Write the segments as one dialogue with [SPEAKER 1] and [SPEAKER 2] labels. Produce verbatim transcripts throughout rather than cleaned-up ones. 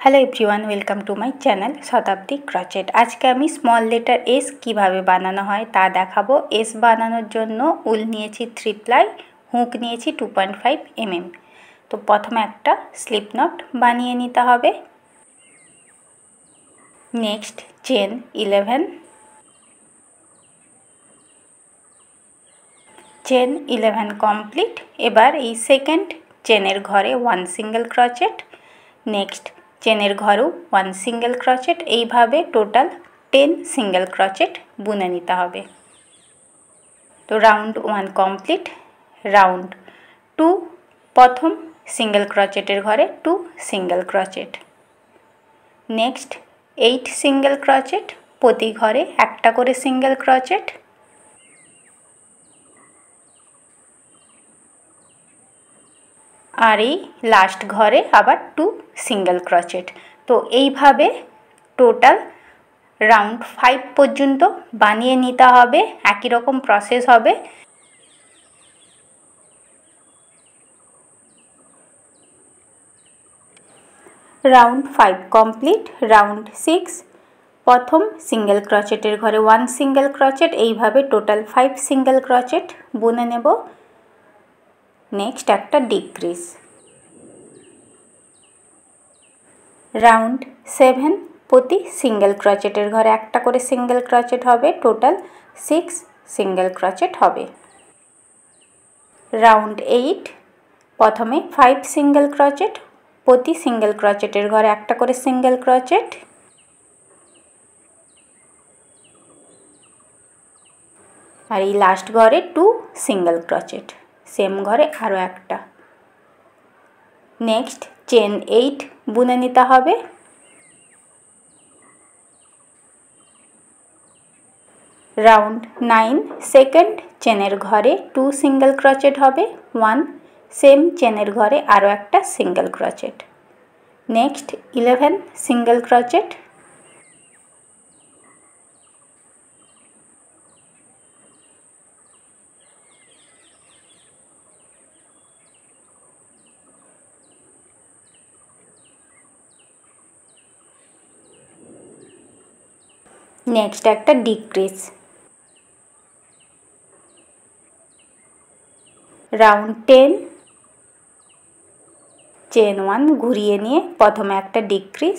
[SPEAKER 1] Hello everyone, welcome to my channel Shatabdi crochet. আজকে আমি small letter S কিভাবে বানানো হয় তা দেখাবো। এস বানানোর জন্য উল নিয়েছি থ্রি প্লাই, হুক নিয়েছি two point five M M. তো প্রথমে একটা স্লিপ নট বানিয়ে নিতে হবে। Next chain eleven, chain eleven complete. এবার এই সেকেন্ড চেনের ঘরে ওয়ান সিঙ্গেল ক্রচেট, নেক্সট চেনের ঘরেও ওয়ান সিঙ্গেল ক্রচেট, এইভাবে টোটাল টেন সিঙ্গেল ক্রচেট বুনে নিতে হবে। তো round one complete. Round two, প্রথম সিঙ্গেল ক্রচেটের ঘরে two single crochet, next eight single crochet, প্রতি ঘরে একটা করে সিঙ্গেল ক্রচেট, আর এই লাস্ট ঘরে আবার টু সিঙ্গেল ক্রচেট। তো এইভাবে টোটাল রাউন্ড ফাইভ পর্যন্ত বানিয়ে নিতে হবে। একই রকম প্রসেস হবে। Round five complete. Round six, প্রথম সিঙ্গেল ক্রচেটের ঘরে ওয়ান সিঙ্গেল ক্রচেট, এইভাবে টোটাল ফাইভ সিঙ্গেল ক্রচেট বুনে নেব। নেক্সট একটা ডিক্রিজ। রাউন্ড সেভেন, প্রতি সিঙ্গেল ক্রচেটের ঘরে একটা করে সিঙ্গেল ক্রচেট হবে, টোটাল সিক্স সিঙ্গেল ক্রচেট হবে। রাউন্ড এইট, প্রথমে ফাইভ সিঙ্গেল ক্রচেট, প্রতি সিঙ্গেল ক্রচেটের ঘরে একটা করে সিঙ্গেল ক্রচেট, আর এই লাস্ট ঘরে টু সিঙ্গেল ক্রচেট, সেম ঘরে আরও একটা। নেক্সট চেন এইট বুনে নিতে হবে। রাউন্ড নাইন, সেকেন্ড চেনের ঘরে টু সিঙ্গেল ক্রচেট হবে, ওয়ান সেম চেনের ঘরে আরও একটা single crochet, next eleven single crochet, next একটা decrease. Round ten, chain one ঘুরিয়ে নিয়ে প্রথমে একটা decrease,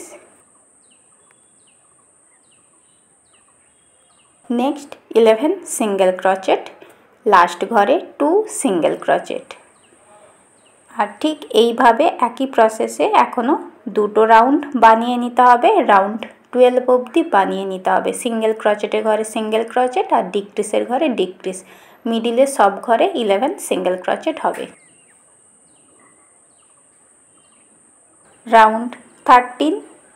[SPEAKER 1] next eleven single crochet, last ঘরে টু সিঙ্গেল ক্রচেট। আর ঠিক এইভাবে একই প্রসেসে এখনও দুটো রাউন্ড বানিয়ে নিতে হবে। রাউন্ড টুয়েলভ অবধি বানিয়ে নিতে হবে। সিঙ্গেল ক্রচেটের ঘরে সিঙ্গেল ক্রচেট আর ডিক্রিসের ঘরে ডিক্রিস, মিডিলে সব ঘরে ইলেভেন সিঙ্গেল ক্রচেট হবে। Round thirteen,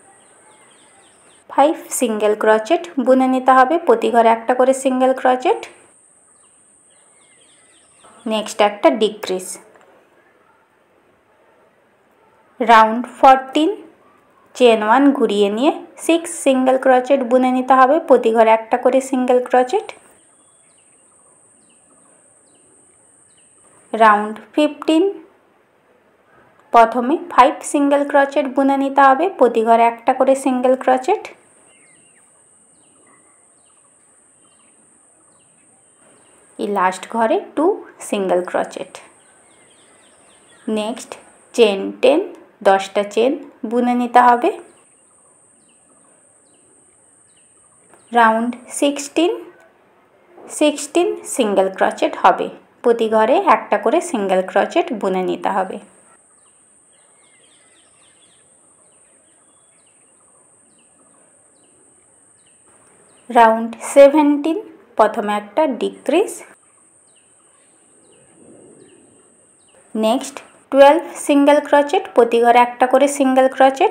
[SPEAKER 1] five single crochet বুনে নিতে হবে, প্রতি ঘরে একটা করে সিঙ্গেল ক্রচেট, নেক্সট একটা decrease. Round fourteen, chain one ঘুরিয়ে নিয়ে সিক্স সিঙ্গেল ক্রচেট বুনে নিতে হবে, প্রতি ঘরে একটা করে সিঙ্গেল ক্রচেট। রাউন্ড ফিফটিন, প্রথমে ফাইভ সিঙ্গেল ক্রচেট বুনে নিতে হবে, প্রতি ঘরে একটা করে সিঙ্গেল ক্রচেট, এই লাস্ট ঘরে two single crochet. Next chain ten, দশটা চেন বুনে নিতে হবে। Round sixteen, sixteen single crochet হবে, প্রতি ঘরে একটা করে সিঙ্গেল ক্রচেট বুনে নিতে হবে। রাউন্ড সেভেন্টিন, প্রথমে একটা decrease, next twelve single crochet, প্রতি ঘরে একটা করে সিঙ্গেল ক্রচেট,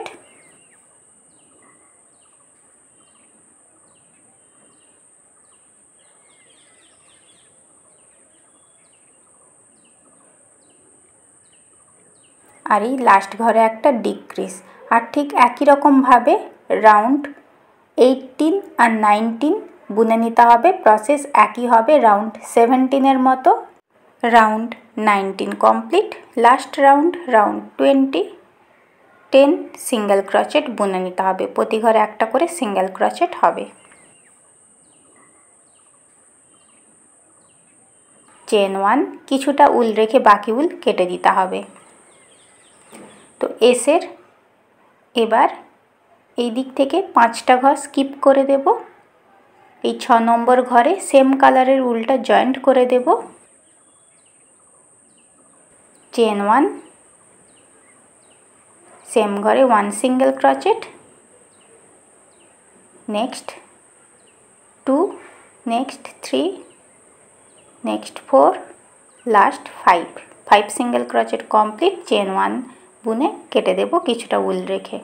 [SPEAKER 1] আর এই লাস্ট ঘরে একটা ডিক্রিজ। আর ঠিক একই রকমভাবে রাউন্ড এইটিন আর নাইনটিন বুনে নিতে হবে। প্রসেস একই হবে রাউন্ড সেভেন্টিনের মতো। Round nineteen complete. Last round round twenty, ten single crochet বুনে নিতে হবে। প্রতি ঘরে একটা করে সিঙ্গেল ক্রোচেট হবে। চেন ওয়ান, কিছুটা উল রেখে বাকি উল কেটে দিতে হবে। তো এসের এবার এই দিক থেকে পাঁচটা ঘর স্কিপ করে দেব। এই ছ নম্বর ঘরে সেম কালারের উলটা জয়েন্ট করে দেব। চেন ওয়ান, সেম ঘরে one single crochet, next two, next three, next four, last five. Five single crochet complete. Chain one বুনে কেটে দেব কিছুটা উল রেখে।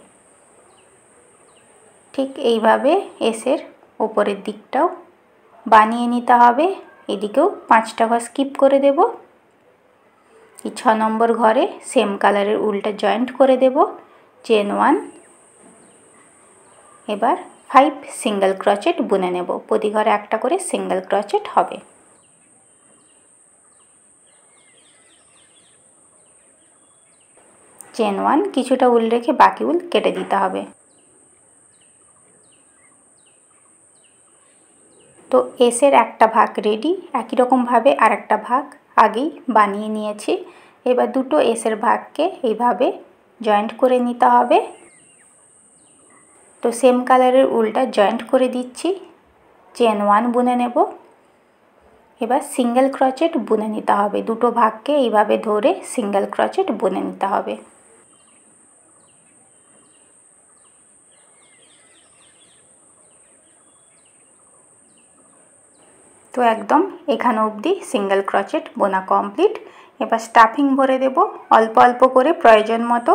[SPEAKER 1] ঠিক এইভাবে এসের ওপরের দিকটাও বানিয়ে নিতে হবে। এদিকেও পাঁচটা ঘর স্কিপ করে দেব। এই ছ নম্বর ঘরে সেম কালারের উলটা জয়েন্ট করে দেব। চেন ওয়ান, এবার ফাইভ সিঙ্গেল ক্রোচেট বুনে নেব। প্রতি ঘরে একটা করে সিঙ্গেল ক্রোচেট হবে। চেন ওয়ান, কিছুটা উল রেখে বাকি উল কেটে দিতে হবে। তো এসের একটা ভাগ রেডি। একই রকমভাবে আর একটা ভাগ আগেই বানিয়ে নিয়েছি। এবার দুটো এসের ভাগকে এইভাবে জয়েন্ট করে নিতে হবে। তো সেম কালারের উলটা জয়েন্ট করে দিচ্ছি। চেন ওয়ান বুনে নেব। এবার সিঙ্গেল ক্রোচেট বুনে নিতে হবে। দুটো ভাগকে এইভাবে ধরে সিঙ্গেল ক্রোচেট বুনে নিতে হবে। তো একদম এখানে অবধি সিঙ্গেল ক্রোচেট বোনা কমপ্লিট। এবার স্টাফিং ভরে দেব অল্প অল্প করে প্রয়োজন মতো।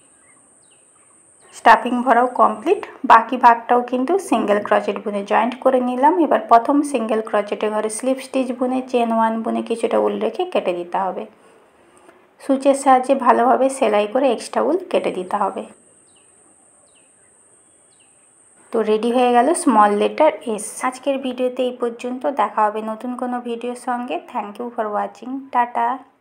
[SPEAKER 1] স্টাফিং ভরাও কমপ্লিট। বাকি ভাগটাও কিন্তু সিঙ্গেল ক্রোচেট বুনে জয়েন্ট করে নিলাম। এবার প্রথম সিঙ্গেল ক্রোচেটে ঘরে স্লিপ স্টিচ বুনে চেন ওয়ান বুনে কিছুটা উল রেখে কেটে দিতে হবে। সুচের সাহায্যে ভালোভাবে সেলাই করে এক্সট্রা উল কেটে দিতে হবে। তো রেডি হয়ে গেল স্মল লেটার এস। আজকের ভিডিওতে এই পর্যন্ত। দেখা হবে নতুন কোনো ভিডিওর সঙ্গে। Thank you for watching. Tata.